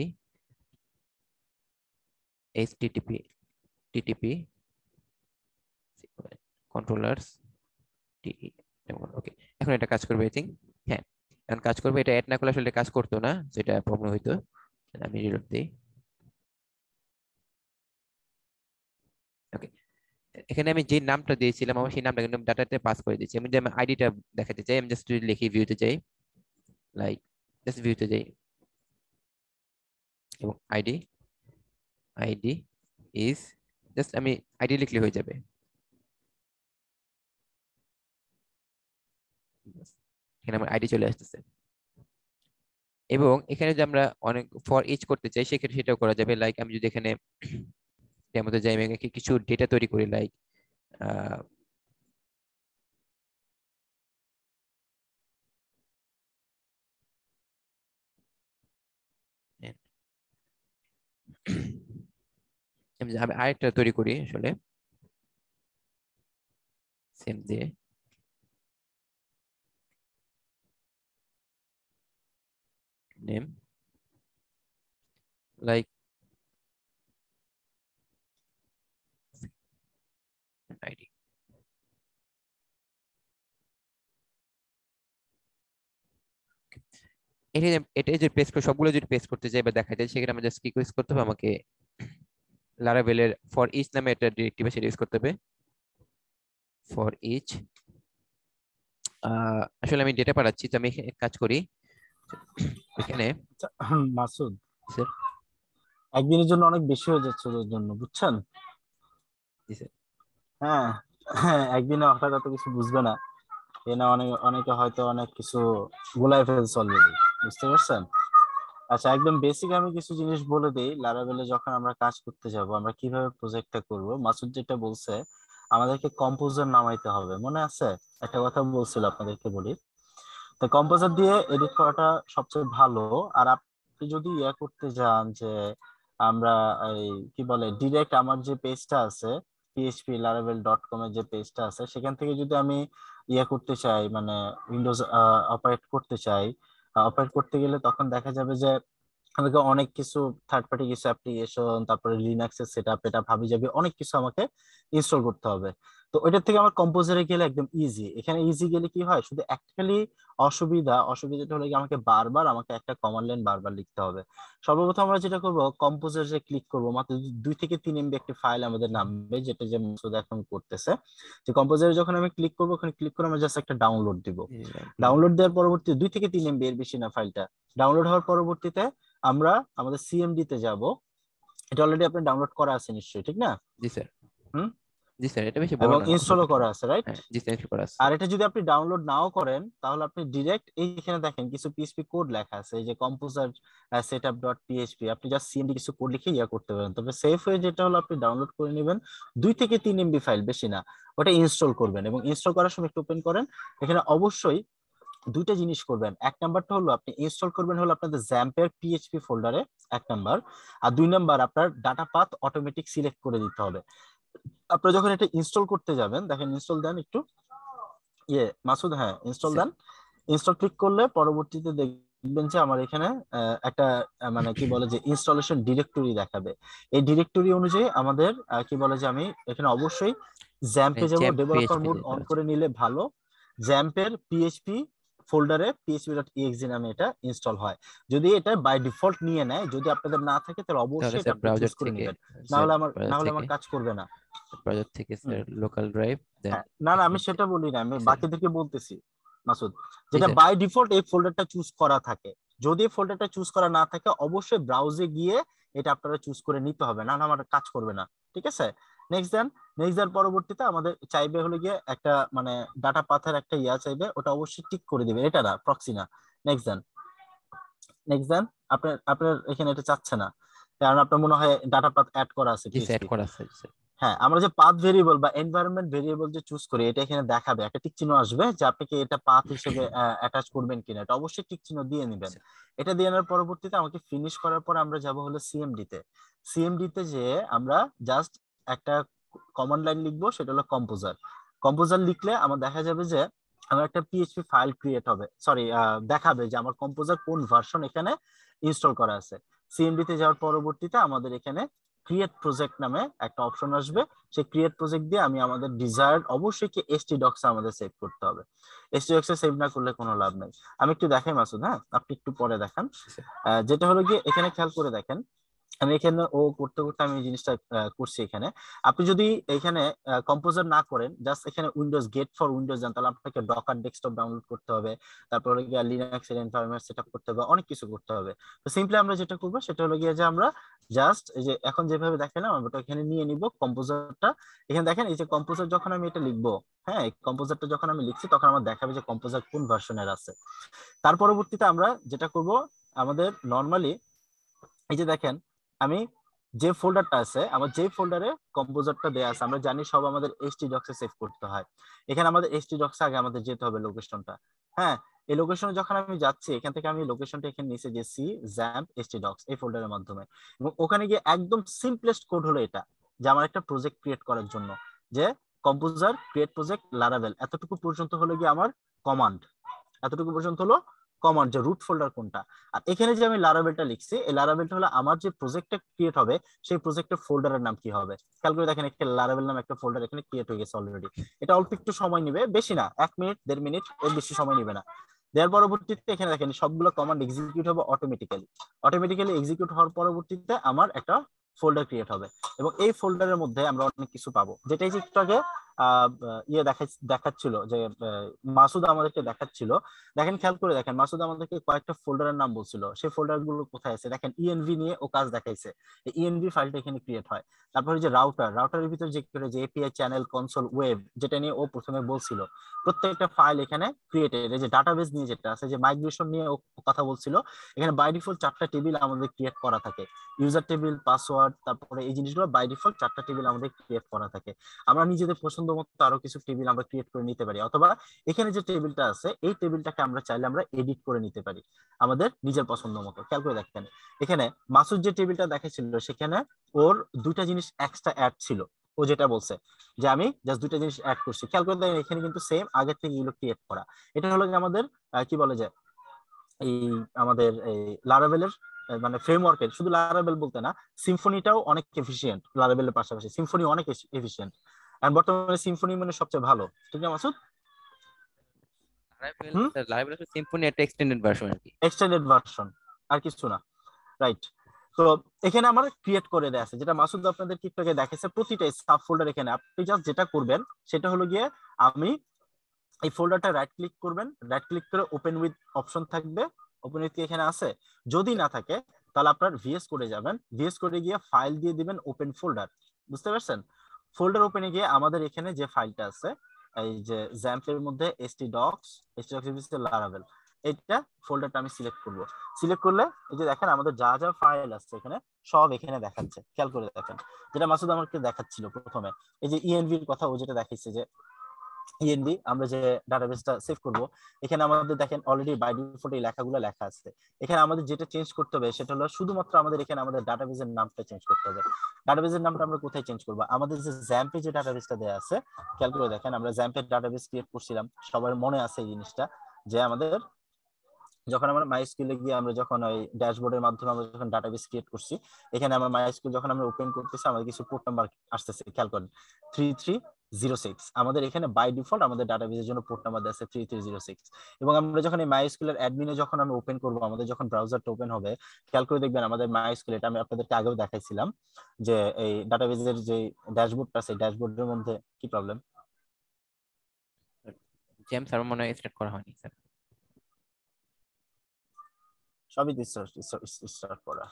এইচটিটিপি টিটিপি কন্ট্রোলার্স টিই। ওকে, এখন এটা কাজ করবে আই থিঙ্ক। হ্যাঁ, এখন কাজ করবে। এটা অ্যাড না করলে আসলে এটা কাজ করতো না, যেটা প্রবলেম হইতো। আমি রিলোড দিই। ওকে, এখানে আমি যে নামটা দিয়েছিলাম আমার সেই নামটা কিন্তু ডাটাতে পাস করে দিচ্ছি। আমি যদি আমি আইডিটা দেখাতে চাই, আমি জাস্ট লিখি ভিউতে যাই, লাইক জাস্ট ভিউতে যাই এবং আইডি আইডি ইজ, জাস্ট আমি আইডি লিখলে হয়ে যাবে। এখানে আমার আইডি চলে আসতেছে। এবং এখানে যদি আমরা অনেক ফর ইচ করতে চাই সেক্ষেত্রে সেটাও করা যাবে। লাইক আমি যদি এখানে ডেমোতে যাই, আমি এখানে কিছু ডেটা তৈরি করি, লাইক আমি আমি আরেকটা তৈরি করি আসলে সেম দিয়ে নেম, লাইক আইডি। এটা এটা যদি পেস্ট করে সবগুলো যদি পেস্ট করতে চাই বা দেখা যায়, সেক্ষেত্রে আমি জাস্ট কি ইউজ করতে হবে, আমাকে লারাভেলের ফর ইচ নামে একটা ডিরেক্টিভ সেটা ইউজ করতে হবে। ফর ইচ, আসলে আমি ডেটা পাঠাচ্ছি, তো আমি এখানে এক কাজ করি, এখানে আচ্ছা, মাসুদ স্যার। একদিনের জন্য অনেক বেশি হয়ে যাচ্ছে ওদের জন্য, বুঝছেন? জি স্যার। হ্যাঁ, হ্যাঁ, একদিনে হঠাৎ এত কিছু বুঝবে না। এ না, অনেক অনেকে হয়তো অনেক কিছু গুলাই ফেলছে অলরেডি, বুঝতে পারছেন? আচ্ছা, একদম বেসিক আমি কিছু জিনিস বলে দিই। লারাভেলে যখন আমরা কাজ করতে যাব, আমরা কিভাবে প্রজেক্টটা করব। মাসুদ যেটা বলছে, আমাদেরকে কম্পোজার নামাইতে হবে, মনে আছে? একটা কথা বলছিল, আপনাদেরকে বলি। তো কম্পোজার দিয়ে এডিট করাটা সবচেয়ে ভালো। আর আপনি যদি ইয়া করতে যান যে আমরা এই কি বলে ডিরেক্ট আমার যে পেজটা আছে, পিএইচপি লারাভেল ডট কম এর যে পেজটা আছে, সেখান থেকে যদি আমি ইয়া করতে চাই, মানে উইন্ডোজ অপারেট করতে চাই, অপারেট করতে গেলে তখন দেখা যাবে যে আমাকে অনেক কিছু থার্ড পার্টি কিছু অ্যাপ্লিকেশন, তারপরে লিনাক্সের সেটআপ, এটা ভাবি যাবে অনেক কিছু আমাকে ইনস্টল করতে হবে। তো ওইটার থেকে আমার কম্পোজারে গেলে একদম ইজি। এখানে ইজি গেলে কি হয়, শুধু একটালি অসুবিধা, অসুবিধাটা হলো কি আমাকে বারবার আমাকে একটা কমান্ড লাইন বারবার লিখতে হবে। সর্বপ্রথম আমরা যেটা করব, কম্পোজারে ক্লিক করব, মাত্র দুই থেকে তিন এমবি একটা ফাইল আমাদের নামবে, যেটা যে মাসুদ এখন করতেছে। যে কম্পোজারে যখন আমি ক্লিক করব, ওখানে ক্লিক করে আমরা জাস্ট একটা ডাউনলোড দিব। ডাউনলোড দেওয়ার পরবর্তী দুই থেকে তিন এমবি, এর বেশি না ফাইলটা। ডাউনলোড হওয়ার পরবর্তীতে আমরা আমাদের সিএমডি তে যাব। এটা অলরেডি আপনি ডাউনলোড করা আছে নিশ্চয়ই, ঠিক না? জি স্যার। হুম। জি স্যার, এটা বেশি বড় এবং না, অল্প ইনস্টলও একটু। করা আছে, রাইট? হ্যাঁ জি স্যার, ইনস্টল করা আছে। আর এটা যদি আপনি ডাউনলোড নাও করেন, তাহলে আপনি ডিরেক্ট এইখানে দেখেন কিছু পিএইচপি কোড লেখা আছে, এই যে কম্পোজার সেটআপ ডট পিএইচপি, আপনি জাস্ট সিএমডি কিছু কোড লিখে ইয়া করতে পারেন। তবে সেফ হয়ে যেটা হলো, আপনি ডাউনলোড করে নেবেন দুই থেকে তিন এমবি ফাইল, বেশি না। ওটা ইনস্টল করবেন, এবং ইনস্টল করার সময় একটু ওপেন করেন। এখানে অবশ্যই দুইটা জিনিস করবেন। এক নাম্বারটা হলো আপনি ইনস্টল করবেন হলো আপনাদের জ্যাম্পের পিএইচপি ফোল্ডারে, এক নাম্বার। আর দুই নাম্বার, আপনার ডাটা পাথ অটোমেটিক সিলেক্ট করে দিতে হবে। আপনি যখন এটা ইনস্টল করতে যাবেন, দেখেন ইনস্টল দেন একটু, ইয়ে মাসুদ, হ্যাঁ জি ইনস্টল স্যার। দেন। ইনস্টল ক্লিক করলে পরবর্তীতে দেখবেন যে আমার এখানে আহ, একটা আহ, মানে কি বলে যে ইনস্টলেশন ডিরেক্টরি দেখাবে। এই ডিরেক্টরি অনুযায়ী আমাদের আহ, কি বলে যে আমি এখানে অবশ্যই জ্যাম্পে যাব। জ্যাম্প ডেভেলপার পিএইচপি মোড যেটা অন আছে, করে নিলে ভালো। জ্যাম্পের পিএইচপি ফোল্ডারে পিএইচপি ডট ইএক্সি নামে এটা ইনস্টল হয়। যদি এটা বাই ডিফল্ট নিয়ে নেয়, যদি আপনাদের না থাকে, তাহলে তাহলে অবশ্যই এটা স্যার আপনি চুজ ব্রাউজার করে থেকে, নেবেন। না স্যার হলে আমার না ব্রাউজার হলে থেকে, আমার কাজ করবে না। ব্রাউজার থেকে হুম। স্যার লোকাল ড্রাইভ দেন। হ্যাঁ, না না, আমি এখানে যে- সেটা বলি না, আমি জি স্যার। বাকিদেরকে বলতেছি মাসুদ। জি যেটা স্যার। বাই ডিফল্ট এই ফোল্ডারটা চুজ করা থাকে, যদি এই ফোল্ডারটা চুজ করা না থাকে, অবশ্যই ব্রাউজে গিয়ে এটা আপনারা চুজ করে নিতে হবে, না হলে আমার কাজ করবে না। ঠিক আছে? নেক্সট দেন। নেক্সট দেওয়ার পরবর্তীতে আমাদের চাইবে হলো গিয়ে একটা মানে ডাটা পাথের একটা ইয়া চাইবে, ওটা অবশ্যই টিক করে দিবে, এটা না, প্রক্সি না। নেক্সট দেন। নেক্সট দেন। আপনার আপনার এখানে এটা চাচ্ছে না, কারণ আপনার মনে হয় ডাটা পাথ অ্যাড করা আছে জি স্যার, অ্যাড পিএইচপি। করা আছে, জি স্যার। হ্যাঁ, আমরা যে পাথ ভেরিয়েবল বা এনভায়রনমেন্ট ভেরিয়েবল যে চুজ করি, এটা এখানে দেখাবে, একটা টিক চিহ্ন আসবে যে আপনি কি এটা পাথ হিসেবে অ্যাটাচ করবেন কিনা। এটা অবশ্যই টিক চিহ্ন দিয়ে নেবেন। স্যার। এটা দিয়ে নেওয়ার পরবর্তীতে আমাকে ফিনিশ করার পর আমরা যাব হলো সিএমডি তে। সিএমডি তে যে আমরা জাস্ট একটা কমান্ড লাইন লিখবো, সেটা হলো কম্পোজার। কম্পোজার লিখলে আমার দেখা যাবে যে আমার একটা পিএইচপি ফাইল ক্রিয়েট হবে, সরি দেখাবে যে আমার কম্পোজার কোন ভার্সন এখানে ইনস্টল করা আছে। সিএমডি তে যাওয়ার পরবর্তীতে আমাদের এখানে ক্রিয়েট প্রজেক্ট নামে একটা অপশন আসবে। সেই ক্রিয়েট প্রজেক্ট দিয়ে আমি আমাদের ডিজায়ার্ড, অবশ্যই কি এসটি ডক্স আমাদের সেভ করতে হবে। এসটি ডক্স এ সেভ না করলে কোনো লাভ নাই। আমি একটু দেখাই মাসুদ, হ্যাঁ আপনি একটু পরে দেখান। জি স্যার। আহ, যেটা হলো গিয়ে এখানে খেয়াল করে দেখেন, আমি এখানে ও করতে করতে আমি এই জিনিসটা আহ, করছি এখানে। আপনি যদি এখানে কম্পোজার না করেন, জাস্ট এখানে উইন্ডোজ গেট ফর উইন্ডোজ যান, তাহলে আপনাকে ডকার ডেস্কটপ ডাউনলোড করতে হবে, তারপরে গিয়ে লিনাক্স এর এনভায়রনমেন্ট সেটআপ করতে হবে, অনেক কিছু করতে হবে। তো সিম্পলি আমরা যেটা করবো সেটা হলো গিয়ে যে আমরা জাস্ট এই যে এখন যেভাবে দেখালাম, আমরা ওটা এখানে নিয়ে নিব কম্পোজারটা। এখানে দেখেন এই যে কম্পোজার, যখন আমি এটা লিখবো, হ্যাঁ এই কম্পোজারটা যখন আমি লিখছি, তখন আমার দেখাবে যে কম্পোজার কোন ভার্সনের আছে। তার পরবর্তীতে আমরা যেটা করব, আমাদের নর্মালি এই যে দেখেন, আমি যে ফোল্ডারটা আছে, আমার যে ফোল্ডারে কম্পোজারটা দেয়া আছে, আমরা জানি সব আমাদের এইচটি ডক্সে সেভ করতে হয়। এখানে আমাদের এইচটি ডক্সে আগে আমাদের যেতে হবে লোকেশনটা। হ্যাঁ, এই লোকেশনে যখন আমি যাচ্ছি, এখান থেকে আমি লোকেশনটা এখানে নিচে যে সি জ্যাম্প এইচটি ডক্স এই ফোল্ডারের মাধ্যমে, এবং ওখানে গিয়ে একদম সিম্পলেস্ট কোড হলো এটা, যে আমার একটা প্রজেক্ট ক্রিয়েট করার জন্য, যে কম্পোজার ক্রিয়েট প্রজেক্ট লারাভেল, এতটুকু পর্যন্ত হলো গিয়ে আমার কমান্ড। এতটুকু পর্যন্ত হলো কমান্ড, যে রুট ফোল্ডার কোনটা। আর এখানে যে আমি লারাভেলটা লিখছি, এই লারাভেলটা হলো আমার যে প্রজেক্টটা ক্রিয়েট হবে, সেই প্রজেক্টের ফোল্ডারের নাম কি হবে। খেয়াল করে দেখেন, একটা লারাভেল নাম একটা ফোল্ডার এখানে ক্রিয়েট হয়ে গেছে অলরেডি। এটা অল্প একটু সময় নেবে, বেশি না, এক মিনিট দেড় মিনিট, এর বেশি সময় নেবে না। দেওয়ার পরবর্তীতে এখানে দেখেন সবগুলো কমান্ড এক্সিকিউট হবে অটোমেটিক্যালি। অটোমেটিক্যালি এক্সিকিউট হওয়ার পরবর্তীতে আমার একটা ফোল্ডার ক্রিয়েট হবে, এবং এই ফোল্ডারের মধ্যে আমরা অনেক কিছু পাবো, যেটা এই যে একটু আগে ইয়ে দেখাই দেখাচ্ছিল যে মাসুদ আমাদেরকে দেখাচ্ছিল, দেখেন খেয়াল করে দেখেন মাসুদ আমাদেরকে কয়েকটা ফোল্ডারের নাম বলছিল, সেই ফোল্ডার গুলো কোথায় আছে দেখেন, ইএনভি নিয়ে ও কাজ দেখাইছে, ইএনভি ফাইলটা এখানে ক্রিয়েট হয়। তারপরে যে রাউটার, রাউটারের ভিতরে যে যে এপিআই, চ্যানেল, কনসোল, ওয়েব, যেটা নিয়ে ও প্রথমে বলছিল, প্রত্যেকটা ফাইল এখানে ক্রিয়েটেড। এই যে ডাটাবেস নিয়ে যেটা আছে, যে মাইগ্রেশন নিয়ে ও কথা বলছিল, এখানে বাই ডিফল্ট চারটা টেবিল আমাদের ক্রিয়েট করা থাকে, ইউজার টেবিল, পাসওয়ার্ড, তারপরে এই জিনিসগুলো বাই ডিফল্ট চারটা টেবিল আমাদের ক্রিয়েট করা থাকে। আমরা নিজেদের পছন্দ মতো আরো কিছু টেবিল আমরা ক্রিয়েট করে নিতে পারি, অথবা এখানে যে টেবিলটা আছে এই টেবিলটাকে আমরা চাইলে আমরা এডিট করে নিতে পারি আমাদের নিজের পছন্দ মতো। খেয়াল করে দেখেন এখানে মাসুদ যে টেবিলটা দেখাচ্ছিল সেখানে ওর দুইটা জিনিস এক্সট্রা অ্যাড ছিল, ও যেটা বলছে যে আমি জাস্ট দুইটা জিনিস অ্যাড করছি। খেয়াল করে দেখেন এখানে কিন্তু সেম আগের থেকে এগুলো ক্রিয়েট করা। এটা হলো আমাদের কি বলে যে এই আমাদের এই লারাভেলের মানে ফ্রেমওয়ার্কের, শুধু লারাভেল বলতে না, সিম্ফনিটাও অনেক এফিশিয়েন্ট, লারাভেলের পাশাপাশি সিম্ফনি অনেক এফিশিয়েন্ট, আর বর্তমানে সিম্ফনি মানে সবচেয়ে ভালো, ঠিক না মাসুদ? লারাভেল হুম, লারাভেল হচ্ছে সিম্ফনি একটা এক্সটেন্ডেড ভার্সন আর কি। এক্সটেন্ডেড ভার্সন, আর কিছু না, রাইট। তো এখানে আমার ক্রিয়েট করে দেয়া আছে, যেটা মাসুদ আপনাদের কি থেকে দেখেছে, প্রতিটা সাব ফোল্ডার এখানে আপনি জাস্ট যেটা করবেন সেটা হলো গিয়ে আমি এই ফোল্ডারটা রাইট ক্লিক করবেন, রাইট ক্লিক করে ওপেন উইথ অপশন থাকবে, ওপেন উইথ কি এখানে আছে, যদি না থাকে তাহলে আপনার ভিএস করে যাবেন, ভিএস করে গিয়ে ফাইল দিয়ে দিবেন ওপেন ফোল্ডার, বুঝতে পারছেন? ফোল্ডার ওপেনে গিয়ে আমাদের এখানে যে ফাইলটা আছে এই যে জ্যাম্পের মধ্যে htdocs htdocs লারাভেল, এইটা ফোল্ডারটা আমি সিলেক্ট করব। সিলেক্ট করলে এই যে দেখেন আমাদের যা যা ফাইল আছে এখানে সব এখানে দেখাচ্ছে, খেয়াল করে দেখেন, যেটা মাসুদ আমাকে দেখাচ্ছিল প্রথমে, এই যে ইএনভির কথা ও যেটা দেখাইছে যে ইএনভি আমরা যে ডাটাবেসটা সেভ করব, এখানে আমাদের দেখেন অলরেডি বাই ডিফল্ট এই লেখাগুলো লেখা আছে। এখানে আমাদের যেটা চেঞ্জ করতে হবে সেটা হলো শুধুমাত্র আমাদের এখানে আমাদের ডাটাবেসের নামটা চেঞ্জ করতে হবে। ডাটাবেসের নামটা আমরা কোথায় চেঞ্জ করব, আমাদের যে জ্যাম্পে যে ডাটাবেসটা দেয়া আছে, খেয়াল করে দেখেন আমরা জ্যাম্পের ডাটাবেস ক্রিয়েট করছিলাম, সবার মনে আছে এই জিনিসটা, যে আমাদের যখন আমরা মাইস্কুলে গিয়ে আমরা যখন ওই ড্যাশবোর্ডের মাধ্যমে আমরা যখন ডাটাবেস ক্রিয়েট করছি, এখানে আমরা মাইস্কুল যখন আমরা ওপেন করতেছি আমাদের কিছু পোর্ট নাম্বার আসতেছে, খেয়াল করেন থ্রি থ্রি জিরো সিক্স, আমাদের এখানে বাই ডিফল্ট আমাদের ডাটাবেসের জন্য পোর্ট নাম্বার আছে থ্রি থ্রি জিরো সিক্স। এবং আমরা যখন এই মাইস্কুলের অ্যাডমিনে যখন আমরা ওপেন করবো, আমাদের যখন ব্রাউজারটা ওপেন হবে, খেয়াল করে দেখবেন আমাদের মাইস্কুল, এটা আমি আপনাদেরকে আগেও দেখাইছিলাম, যে এই ডাটাবেসের যে ড্যাশবোর্ডটা আছে ড্যাশবোর্ডের মধ্যে কি প্রবলেম, জেমস আর মনে হয় স্টার্ট করা হয়নি স্যার। সবই স্টার্ট করা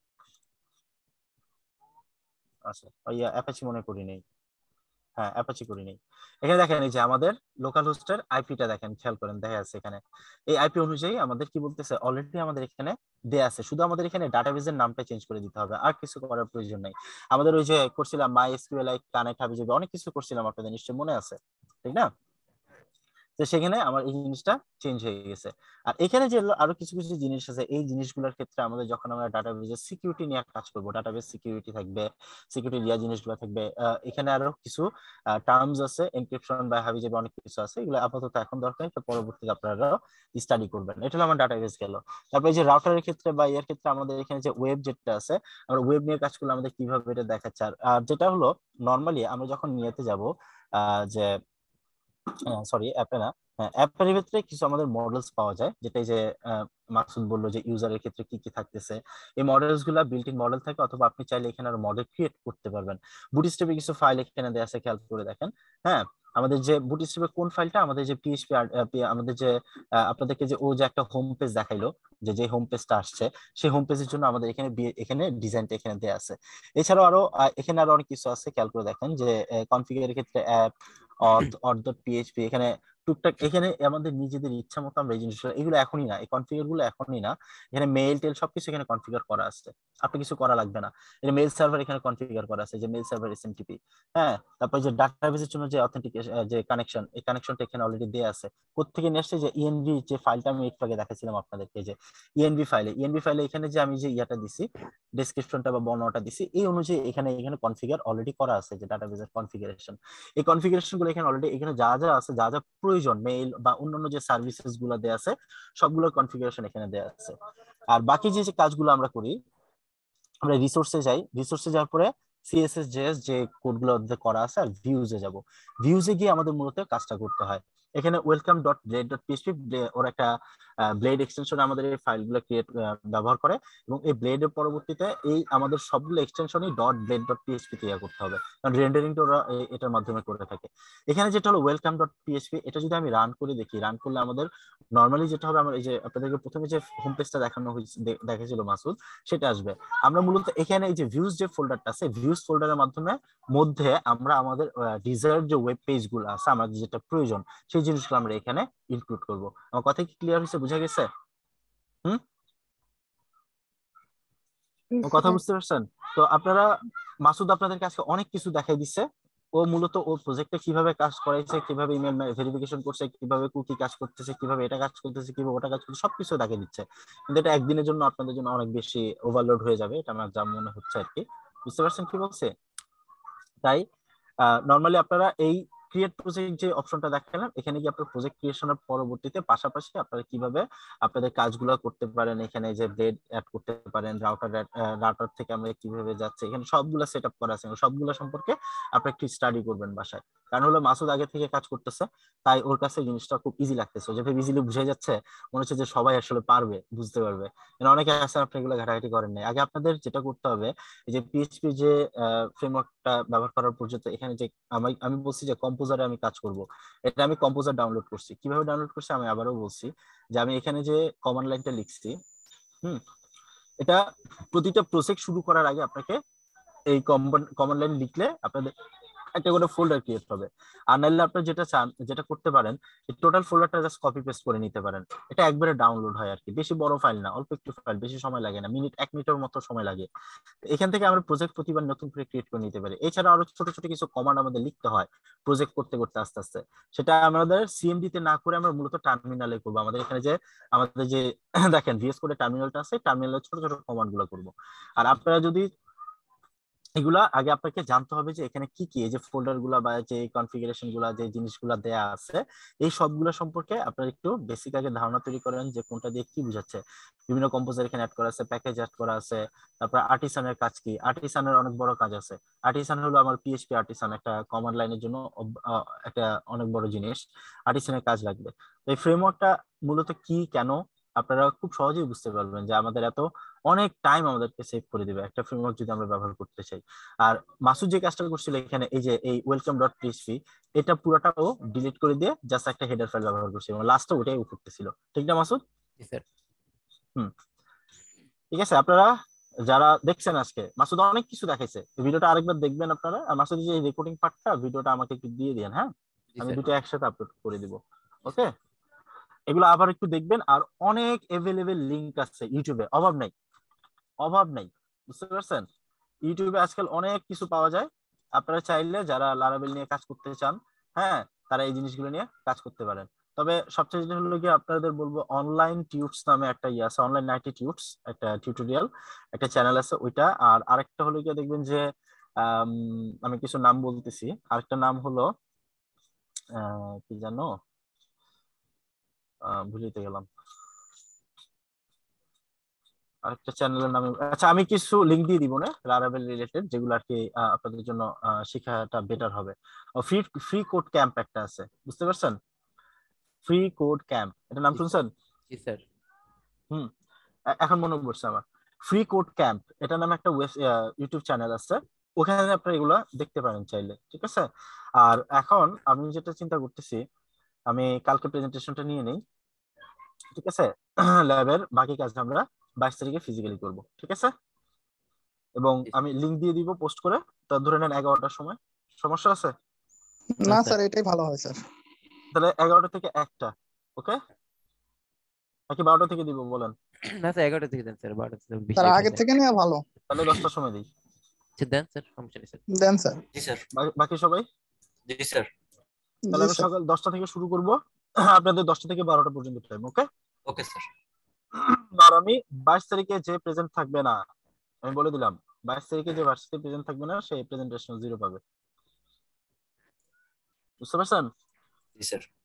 আচ্ছা, ইয়া অ্যাপাচি মনে করি নেই, হ্যাঁ অ্যাপাচি করি নেই। এখানে দেখেন এই যে আমাদের লোকাল হোস্টের আইপিটা দেখেন, খেয়াল করেন দেখা আছে এখানে, এই আইপি অনুযায়ী আমাদের কি বলতেছে অলরেডি আমাদের এখানে দেয়া আছে, শুধু আমাদের এখানে ডাটাবেসের নামটা চেঞ্জ করে দিতে হবে, আর কিছু করার প্রয়োজন নাই। আমাদের ওই যে করছিলাম মাই এসকিউএলআই কানেক্ট হাবিজাবি অনেক কিছু করছিলাম, আপনাদের নিশ্চয়ই মনে আছে, ঠিক না? তো সেখানে আমার এই জিনিসটা চেঞ্জ হয়ে গেছে। আর এখানে যে আরো কিছু কিছু জিনিস আছে, এই জিনিসগুলোর ক্ষেত্রে আমাদের যখন আমরা ডাটাবেসের সিকিউরিটি নিয়ে কাজ করব, ডাটাবেস সিকিউরিটি থাকবে, সিকিউরিটি দেওয়া জিনিসগুলো থাকবে, এখানে আরো কিছু টার্মস আছে, এনক্রিপশন বা হাবিজাবি অনেক কিছু আছে, এগুলো আপাতত এখন দরকার, এটা পরবর্তীতে আপনারা স্টাডি করবেন। এটা হলো আমার ডাটাবেস গেল। তারপরে যে রাউটারের ক্ষেত্রে বা এর ক্ষেত্রে আমাদের এখানে যে ওয়েব যেটা আছে, আমরা ওয়েব নিয়ে কাজ করলে আমাদের কিভাবে এটা দেখাচ্ছে। আর যেটা হলো নর্মালি আমরা যখন নিয়েতে যাব যে সরি অ্যাপে না, অ্যাপের ভিতরে কিছু আমাদের মডেলস পাওয়া যায়, যেটা যে মাকসুদ বললো যে ইউজারের ক্ষেত্রে কি কি থাকতেছে, এই মডেলস গুলা বিল্ট ইন মডেল থাকে, অথবা আপনি চাইলে এখানে আর মডেল ক্রিয়েট করতে পারবেন। বুটস্ট্র্যাপে কিছু ফাইল এখানে দেওয়া আছে, খেয়াল করে দেখেন। হ্যাঁ, আমাদের যে বুটস্ট্র্যাপে কোন ফাইলটা আমাদের যে পিএইচপি আমাদের যে আপনাদেরকে যে ও যে একটা হোম পেজ দেখাইলো, যে যে হোম পেজটা আসছে সেই হোম পেজের জন্য আমাদের এখানে এখানে ডিজাইনটা এখানে দেওয়া আছে। এছাড়াও আরো এখানে আরো অনেক কিছু আছে, খেয়াল করে দেখেন যে কনফিগারের ক্ষেত্রে অ্যাপ অর্ধ পিএইচপি, এখানে টুকটাক এখানে আমাদের নিজেদের ইচ্ছা মতো আমরা এই জিনিসগুলো, এগুলো এখনই না, এই কনফিগার গুলো এখনই না, এখানে মেইল টেল সবকিছু এখানে কনফিগার করা আছে, আপনি কিছু করা লাগবে না। এটা মেইল সার্ভার এখানে কনফিগার করা আছে, যে মেইল সার্ভার এসএমটিপি। হ্যাঁ, তারপর যে ডাটাবেসের জন্য যে অথেন্টিকেশন যে কানেকশন, এই কানেকশনটা এখানে অলরেডি দেয়া আছে। কোত্থেকে নিয়ে আসছে, যে ইএনভি যে ফাইলটা আমি একটু আগে দেখাচ্ছিলাম আপনাদেরকে, যে ইএনভি ফাইলে ইএনভি ফাইলে এখানে যে আমি যে ইয়াটা দিছি, ডেসক্রিপশনটা বা বর্ণনাটা দিছি, এই অনুযায়ী এখানে এখানে কনফিগার অলরেডি করা আছে, যে ডাটাবেসের কনফিগারেশন, এই কনফিগারেশন গুলো এখানে অলরেডি এখানে যা যা আছে, যা যা প্রয়োজন মেইল বা অন্যান্য যে সার্ভিসেস গুলো দেয়া আছে সবগুলোর কনফিগারেশন এখানে দেয়া আছে। আর বাকি যে যে কাজগুলো আমরা করি, আমরা রিসোর্সে যাই, রিসোর্সে যাওয়ার পরে সিএসএস জেএস যে কোডগুলো করা আছে, আর ভিউজে যাব, ভিউজে গিয়ে আমাদের মূলত কাজটা করতে হয়। এখানে welcome dot blade dot PHP ওর একটা ব্লেড এক্সটেনশন আমাদের এই ফাইলগুলো ক্রিয়েট ব্যবহার করে, এবং এই ব্লেডের পরবর্তীতে এই আমাদের সবগুলো এক্সটেনশনই ডট ব্লেড ডট পিএইচপি তৈরি করতে হবে, কারণ রেন্ডারিংটা ওরা এটার মাধ্যমে করে থাকে। এখানে যেটা হলো ওয়েলকাম ডট পিএইচপি, এটা যদি আমি রান করে দেখি, রান করলে আমাদের নর্মালি যেটা হবে, আমার এই যে আপনাদেরকে প্রথমে যে হোম পেজটা দেখানো হয়েছে দেখেছিল মাসুদ, সেটা আসবে। আমরা মূলত এখানে এই যে ভিউজ যে ফোল্ডারটা আছে, ভিউজ ফোল্ডারের মাধ্যমে মধ্যে আমরা আমাদের ডিজায়ার্ড যে ওয়েব পেজ গুলো আছে, আমাদের যেটা প্রয়োজন সেই জিনিসগুলো আমরা এখানে ইনক্লুড করব। আমার কথা কি ক্লিয়ার হয়েছে, বুঝা গেছে? হুম, কথা বুঝতে পারছেন? তো আপনারা, মাসুদ আপনাদেরকে আজকে অনেক কিছু দেখাই দিচ্ছে। ও মূলত ও প্রজেক্টে কিভাবে কাজ করাইছে, কিভাবে ইমেল ভেরিফিকেশন করছে, কিভাবে কুকি কাজ করতেছে, কিভাবে এটা কাজ করতেছে, কিভাবে ওটা কাজ করতেছে, সবকিছু দেখাই দিচ্ছে। কিন্তু এটা একদিনের জন্য আপনাদের জন্য অনেক বেশি ওভারলোড হয়ে যাবে, এটা আমার যা মনে হচ্ছে আর কি। বুঝতে পারছেন কি বলছে? তাই নর্মালি আপনারা এই ক্রিয়েট প্রজেক্ট যে অপশনটা দেখালাম, এখানে কি আপনার প্রজেক্ট ক্রিয়েশনের পরবর্তীতে পাশাপাশি আপনারা কিভাবে আপনাদের কাজগুলো করতে পারেন, এখানে যে ব্লেড অ্যাড করতে পারেন, রাউটার রাউটার থেকে আমরা কিভাবে যাচ্ছে, এখানে সবগুলো সেট আপ করা আছে, সবগুলো সম্পর্কে আপনি একটু স্টাডি করবেন বাসায়। কারণ হলো মাসুদ আগে থেকে কাজ করতেছে, তাই ওর কাছে জিনিসটা খুব ইজি লাগতেছে, যেভাবে ইজিলি বুঝে যাচ্ছে, মনে হচ্ছে যে সবাই আসলে পারবে, বুঝতে পারবে। অনেকে আছে আপনি এগুলো ঘাটাঘাটি করেন নাই। আগে আপনাদের যেটা করতে হবে, এই যে পিএইচপি যে ফ্রেমওয়ার্কটা ব্যবহার করার পর্যন্ত এখানে যে আমি আমি বলছি যে কম্পোজারে আমি কাজ করব, এটা আমি কম্পোজার ডাউনলোড করছি। কিভাবে ডাউনলোড করছি আমি আবারও বলছি, যে আমি এখানে যে কমান্ড লাইনটা লিখছি, হুম, এটা প্রতিটা প্রজেক্ট শুরু করার আগে আপনাকে এই কমান্ড লাইন লিখলে আপনাদের একটা করে ফোল্ডার ক্রিয়েট হবে। আর নাহলে আপনি যেটা চান, যেটা করতে পারেন, টোটাল ফোল্ডারটা জাস্ট কপি পেস্ট করে নিতে পারেন। এটা একবারে ডাউনলোড হয় আর কি, বেশি বড় ফাইল না, অল্প একটু ফাইল, বেশি সময় লাগে না, মিনিট এক মিনিটের মতো সময় লাগে। এখান থেকে আমরা প্রজেক্ট প্রতিবার নতুন করে ক্রিয়েট করে নিতে পারি। এছাড়া আরো ছোট ছোট কিছু কমান্ড আমাদের লিখতে হয় প্রজেক্ট করতে করতে আস্তে আস্তে, সেটা আমাদের সিএমডি তে না করে আমরা মূলত টার্মিনালে করবো। আমাদের এখানে যে আমাদের যে দেখেন ভিএস কোডে টার্মিনালটা আছে, টার্মিনালের ছোট ছোট কমান্ড গুলো করবো। আর আপনারা যদি এগুলা আগে আপনাকে জানতে হবে যে এখানে কি কি, এই যে ফোল্ডার গুলা বা যে কনফিগারেশন গুলা, যে জিনিসগুলা দেয়া আছে, এই সবগুলো সম্পর্কে আপনারা একটু বেসিক আগে ধারণা তৈরি করেন যে কোনটা দিয়ে কি বুঝাচ্ছে। বিভিন্ন কম্পোজার এখানে অ্যাড করা আছে, প্যাকেজ অ্যাড করা আছে, তারপর আর্টিসানের কাজ কি, আর্টিসানের অনেক বড় কাজ আছে। আর্টিসান হলো আমার পিএইচপি আর্টিসান, একটা কমান্ড লাইনের জন্য একটা অনেক বড় জিনিস, আর্টিসানের কাজ লাগবে। এই ফ্রেমওয়ার্কটা মূলত কি, কেন, আপনারা খুব সহজেই বুঝতে পারবেন যে আমাদের এত অনেক টাইম আমাদেরকে সেভ করে দিবে একটা ফ্রেমওয়ার্ক যদি আমরা ব্যবহার করতে চাই। আর মাসুদ যে কাজটা করছিল এখানে, এই যে এই ওয়েলকাম ডট পিএইচপি, এটা পুরোটা ও ডিলিট করে দিয়ে জাস্ট একটা হেডার ফাইল ব্যবহার করছে, এবং লাস্টে ওটাই ও করতেছিল। ঠিক না মাসুদ? জি স্যার। হুম, ঠিক আছে। আপনারা যারা দেখছেন আজকে, মাসুদ অনেক কিছু দেখাইছে, ভিডিওটা আরেকবার দেখবেন আপনারা। আর মাসুদ যে রেকর্ডিং পার্টটা, ভিডিওটা আমাকে একটু দিয়ে দিন, হ্যাঁ, জি আমি স্যার। দুটো একসাথে আপলোড করে দিব। ওকে, এগুলো আবার একটু দেখবেন। আর অনেক এভেলেবেল লিংক আছে ইউটিউবে, অভাব নাই, অভাব নাই, বুঝতে পারছেন? ইউটিউবে আজকাল অনেক কিছু পাওয়া যায়। আপনারা চাইলে যারা লারাবেল নিয়ে কাজ করতে চান, হ্যাঁ, তারা এই জিনিসগুলো নিয়ে কাজ করতে পারেন। তবে সবচেয়ে যেটা হলো কি, আপনাদের বলবো অনলাইন টিউটস নামে একটা ইয়ে আছে, অনলাইন নাইনটি টিউটস, একটা টিউটোরিয়াল, একটা চ্যানেল আছে ওইটা। আর আরেকটা হলো কি, দেখবেন যে আম, আমি কিছু নাম বলতেছি, আরেকটা নাম হলো আহ, কি জানো, আহ, ভুলিতে গেলাম আরেকটা চ্যানেলের নামে। আচ্ছা, আমি কিছু লিংক দিয়ে দিব না লারাভেল রিলেটেড, যেগুলো আর কি আহ, আপনাদের জন্য আহ, শেখাটা বেটার হবে। ফ্রি ফ্রি কোড ক্যাম্প একটা আছে, বুঝতে পারছেন? ফ্রি কোড ক্যাম্প, এটা নাম জি স্যার। শুনছেন? জি স্যার। হুম, এ- এখন মনে পড়ছে আমার। ফ্রি কোড ক্যাম্প এটা নামে একটা ওয়েব ইউটিউব চ্যানেল আছে, ওখানে আপনারা এগুলা দেখতে পারেন চাইলে, ঠিক আছে? আর এখন আমি যেটা চিন্তা করতেছি, আমি কালকে প্রেজেন্টেশনটা নিয়ে নেই, ঠিক আছে? ল্যাবের বাকি কাজ আমরা বাইশ তারিখে ফিজিক্যালি করব, ঠিক আছে? এবং জি আমি লিংক দিয়ে দিব পোস্ট করে, তা ধরে নেন এগারোটার সময়। সমস্যা আছে? না না স্যার। স্যার, এটাই ভালো হয় স্যার। তাহলে এগারোটা থেকে একটা, ওকে, নাকি বারোটা থেকে দিব বলেন? না স্যার, এগারোটা থেকে দেন স্যার, বারোটা থেকে বেশি স্যার লেট হয়ে আগে যায়। থেকে নেওয়া ভালো। তাহলে দশটার সময় দিই। আচ্ছা দেন স্যার, সমস্যা নেই স্যার। দেন স্যার। জি স্যার। বা- বাকি সবাই? জি স্যার। তাহলে জি আমি স্যার। সকাল দশটা থেকে শুরু করব, আপনাদের দশটা থেকে বারোটা পর্যন্ত টাইম, ওকে? Okay sir. আর আমি বাইশ তারিখে যে প্রেজেন্ট থাকবে না, আমি বলে দিলাম, বাইশ তারিখে যে ভার্সিটি প্রেজেন্ট থাকবে না, সেই প্রেজেন্টেশন জিরো পাবে, বুঝতে পারছেন? জি স্যার।